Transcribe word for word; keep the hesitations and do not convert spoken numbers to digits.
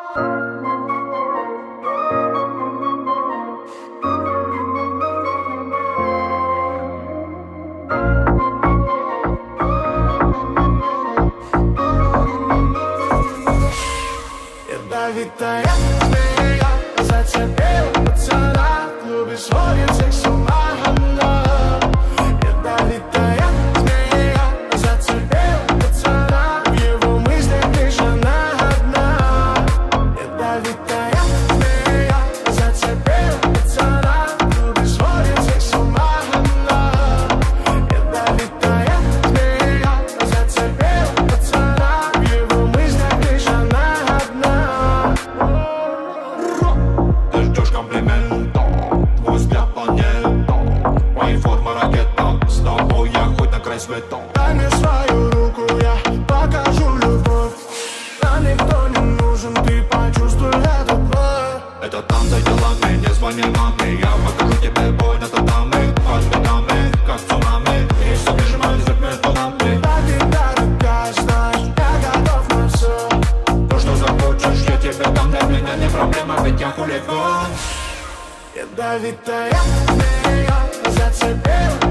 Ядовитая змея зацепила пацана, любит сводит всех с ума она. Ядовитая змея зацепила пацана, в его мыслях лишь она одна. Ядовитая змея зацепила пацана, любит сводит всех с ума она. Ядовитая змея зацепила пацана, в его мыслях лишь она одна. Ты ждешь комплимента, твой взгляд планета, моей формы ракета, с тобой я хоть на край света. Дай мне свою руку, я покажу любовь. Нам никто не нужен, ты почувствуй этот бой. Это там за делами, не звони маме, я покажу тебе бой на татами, под бедами, как цунами, и все прижимались как между нами. Так и дорогая, знаешь, я готов на все. То, что захочешь, я тебе дам, для меня не проблема, ведь я хулиган. Ядовитая змея зацепила